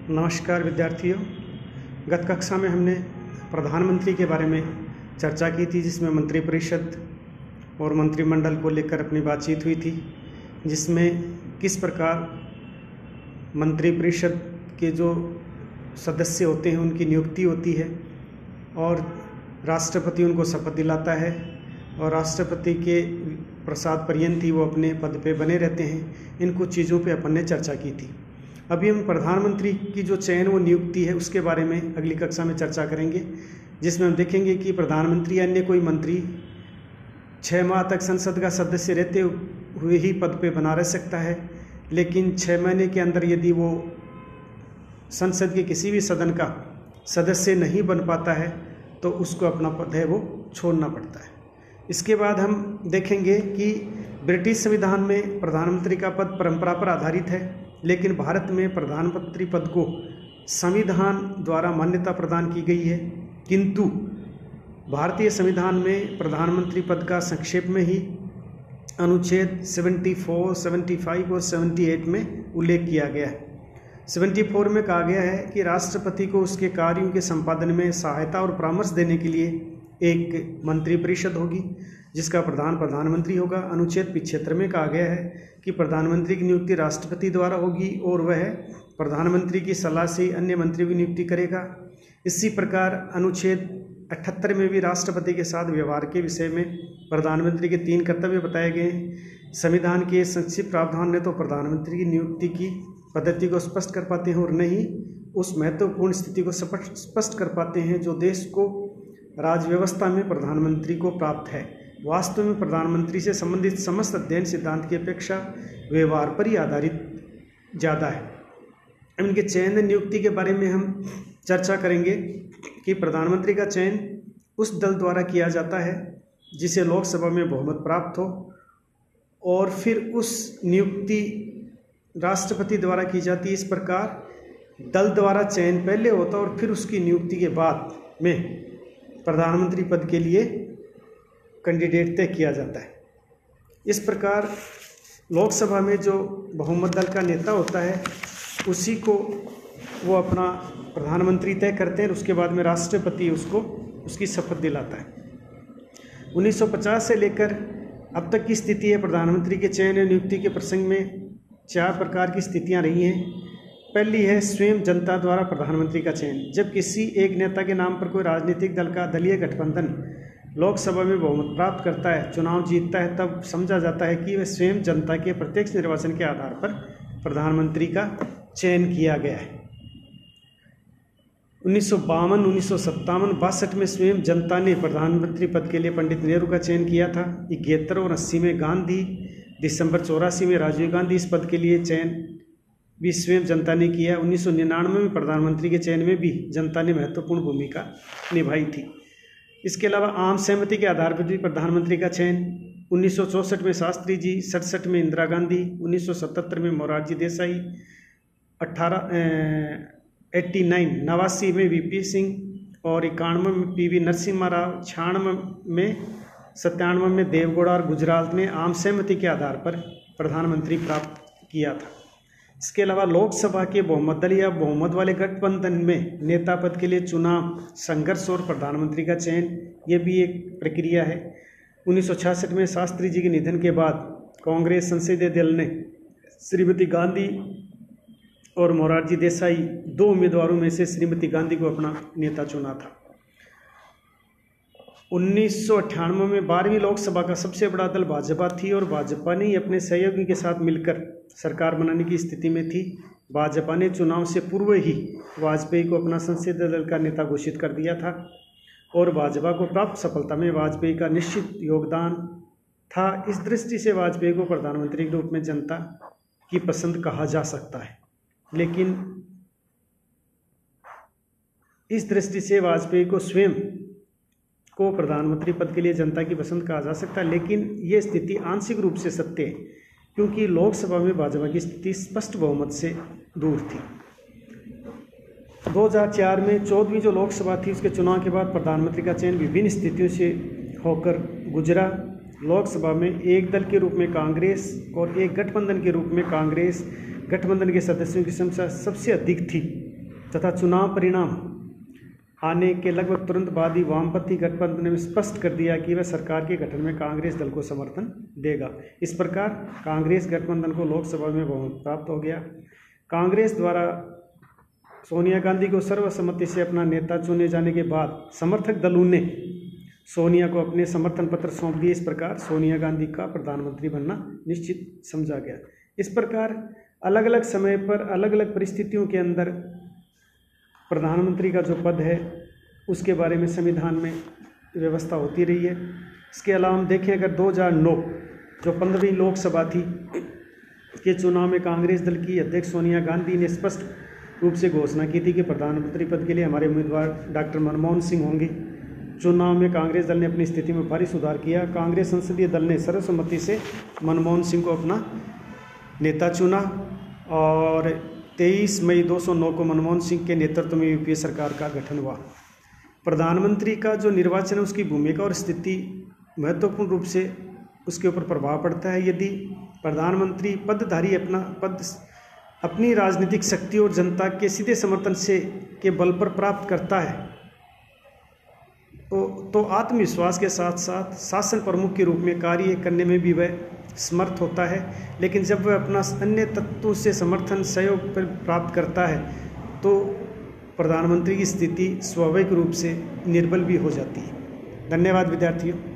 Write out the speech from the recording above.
नमस्कार विद्यार्थियों। गत कक्षा में हमने प्रधानमंत्री के बारे में चर्चा की थी, जिसमें मंत्रिपरिषद और मंत्रिमंडल को लेकर अपनी बातचीत हुई थी, जिसमें किस प्रकार मंत्रिपरिषद के जो सदस्य होते हैं उनकी नियुक्ति होती है और राष्ट्रपति उनको शपथ दिलाता है और राष्ट्रपति के प्रसाद पर्यंत ही वो अपने पद पे बने रहते हैं। इन कुछ चीज़ों पे अपन ने चर्चा की थी। अभी हम प्रधानमंत्री की जो चयन व नियुक्ति है उसके बारे में अगली कक्षा में चर्चा करेंगे, जिसमें हम देखेंगे कि प्रधानमंत्री या अन्य कोई मंत्री 6 माह तक संसद का सदस्य रहते हुए ही पद पे बना रह सकता है, लेकिन 6 महीने के अंदर यदि वो संसद के किसी भी सदन का सदस्य नहीं बन पाता है तो उसको अपना पद है वो छोड़ना पड़ता है। इसके बाद हम देखेंगे कि ब्रिटिश संविधान में प्रधानमंत्री का पद परंपरा पर आधारित है, लेकिन भारत में प्रधानमंत्री पद को संविधान द्वारा मान्यता प्रदान की गई है। किंतु भारतीय संविधान में प्रधानमंत्री पद का संक्षेप में ही अनुच्छेद 74, 75 और 78 में उल्लेख किया गया है। 74 में कहा गया है कि राष्ट्रपति को उसके कार्यों के संपादन में सहायता और परामर्श देने के लिए एक मंत्रिपरिषद होगी, जिसका प्रधान प्रधानमंत्री होगा। अनुच्छेद 75 में कहा गया है कि प्रधानमंत्री की नियुक्ति राष्ट्रपति द्वारा होगी और वह प्रधानमंत्री की सलाह से अन्य मंत्रियों की नियुक्ति करेगा। इसी प्रकार अनुच्छेद 78 में भी राष्ट्रपति के साथ व्यवहार के विषय में प्रधानमंत्री के 3 कर्तव्य बताए गए हैं। संविधान के संक्षिप्त प्रावधान ने तो प्रधानमंत्री की नियुक्ति की पद्धति को स्पष्ट कर पाते हैं और न ही उस महत्वपूर्ण स्थिति को स्पष्ट कर पाते हैं जो देश को राज्य व्यवस्था में प्रधानमंत्री को प्राप्त है। वास्तव में प्रधानमंत्री से संबंधित समस्त अध्ययन सिद्धांत की अपेक्षा व्यवहार पर ही आधारित ज़्यादा है। इनके चयन नियुक्ति के बारे में हम चर्चा करेंगे कि प्रधानमंत्री का चयन उस दल द्वारा किया जाता है जिसे लोकसभा में बहुमत प्राप्त हो, और फिर उस नियुक्ति राष्ट्रपति द्वारा की जाती है। इस प्रकार दल द्वारा चयन पहले होता है और फिर उसकी नियुक्ति के बाद में प्रधानमंत्री पद के लिए कैंडिडेट तय किया जाता है। इस प्रकार लोकसभा में जो बहुमत दल का नेता होता है उसी को वो अपना प्रधानमंत्री तय करते हैं और उसके बाद में राष्ट्रपति उसको उसकी शपथ दिलाता है। 1950 से लेकर अब तक की स्थिति है, प्रधानमंत्री के चयन और नियुक्ति के प्रसंग में 4 प्रकार की स्थितियां रही हैं। पहली है स्वयं जनता द्वारा प्रधानमंत्री का चयन। जब किसी एक नेता के नाम पर कोई राजनीतिक दल का दलीय गठबंधन लोकसभा में बहुमत प्राप्त करता है, चुनाव जीतता है, तब समझा जाता है कि वह स्वयं जनता के प्रत्यक्ष निर्वाचन के आधार पर प्रधानमंत्री का चयन किया गया है। 1952, 1957, 62 में स्वयं जनता ने प्रधानमंत्री पद के लिए पंडित नेहरू का चयन किया था। 71 और 80 में गांधी, दिसंबर 84 में राजीव गांधी इस पद के लिए चयन भी स्वयं जनता ने किया। 1999 में प्रधानमंत्री के चयन में भी जनता ने महत्वपूर्ण भूमिका निभाई थी। इसके अलावा आम सहमति के आधार पर भी प्रधानमंत्री का चयन 1964 में शास्त्री जी, 67 में इंदिरा गांधी, 1977 में मोरारजी देसाई, 89 में वीपी सिंह और 91 में पीवी नरसिम्हा राव, 97 में देवगौड़ा और गुजराल ने आम सहमति के आधार पर प्रधानमंत्री प्राप्त किया था। इसके अलावा लोकसभा के बहुमत दल या बहुमत वाले गठबंधन में नेता पद के लिए चुनाव, संघर्ष और प्रधानमंत्री का चयन, ये भी एक प्रक्रिया है। 1966 में शास्त्री जी के निधन के बाद कांग्रेस संसदीय दल ने श्रीमती गांधी और मोरारजी देसाई 2 उम्मीदवारों में से श्रीमती गांधी को अपना नेता चुना था। 1998 में 12वीं लोकसभा का सबसे बड़ा दल भाजपा थी और भाजपा ने ही अपने सहयोगी के साथ मिलकर सरकार बनाने की स्थिति में थी। भाजपा ने चुनाव से पूर्व ही वाजपेयी को अपना संसदीय दल का नेता घोषित कर दिया था और भाजपा को प्राप्त सफलता में वाजपेयी का निश्चित योगदान था। इस दृष्टि से वाजपेयी को प्रधानमंत्री के रूप में जनता की पसंद कहा जा सकता है, लेकिन इस दृष्टि से वाजपेयी को स्वयं को प्रधानमंत्री पद के लिए जनता की पसंद कहा जा सकता है, लेकिन ये स्थिति आंशिक रूप से सत्य है, क्योंकि लोकसभा में भाजपा की स्थिति स्पष्ट बहुमत से दूर थी। 2004 में 14वीं जो लोकसभा थी उसके चुनाव के बाद प्रधानमंत्री का चयन विभिन्न स्थितियों से होकर गुजरा। लोकसभा में एक दल के रूप में कांग्रेस और एक गठबंधन के रूप में कांग्रेस गठबंधन के सदस्यों की संख्या सबसे अधिक थी। तथा चुनाव परिणाम आने के लगभग तुरंत बाद ही वामपंथी गठबंधन ने स्पष्ट कर दिया कि वह सरकार के गठन में कांग्रेस दल को समर्थन देगा। इस प्रकार कांग्रेस गठबंधन को लोकसभा में बहुमत प्राप्त हो गया। कांग्रेस द्वारा सोनिया गांधी को सर्वसम्मति से अपना नेता चुने जाने के बाद समर्थक दलों ने सोनिया को अपने समर्थन पत्र सौंप दिए। इस प्रकार सोनिया गांधी का प्रधानमंत्री बनना निश्चित समझा गया। इस प्रकार अलग अलग समय पर अलग अलग परिस्थितियों के अंदर प्रधानमंत्री का जो पद है उसके बारे में संविधान में व्यवस्था होती रही है। इसके अलावा हम देखें अगर 2009 जो 15वीं लोकसभा थी के चुनाव में कांग्रेस दल की अध्यक्ष सोनिया गांधी ने स्पष्ट रूप से घोषणा की थी कि प्रधानमंत्री पद के लिए हमारे उम्मीदवार डॉक्टर मनमोहन सिंह होंगे। चुनाव में कांग्रेस दल ने अपनी स्थिति में भारी सुधार किया। कांग्रेस संसदीय दल ने सर्वसम्मति से मनमोहन सिंह को अपना नेता चुना और 23 मई 2009 को मनमोहन सिंह के नेतृत्व में यूपीए सरकार का गठन हुआ। प्रधानमंत्री का जो निर्वाचन है उसकी भूमिका और स्थिति महत्वपूर्ण रूप से उसके ऊपर प्रभाव पड़ता है। यदि प्रधानमंत्री पदधारी अपनी राजनीतिक शक्ति और जनता के सीधे समर्थन से के बल पर प्राप्त करता है तो आत्मविश्वास के साथ साथ शासन प्रमुख के रूप में कार्य करने में भी वह समर्थ होता है। लेकिन जब वह अपना अन्य तत्वों से समर्थन सहयोग प्राप्त करता है तो प्रधानमंत्री की स्थिति स्वाभाविक रूप से निर्बल भी हो जाती है। धन्यवाद विद्यार्थियों।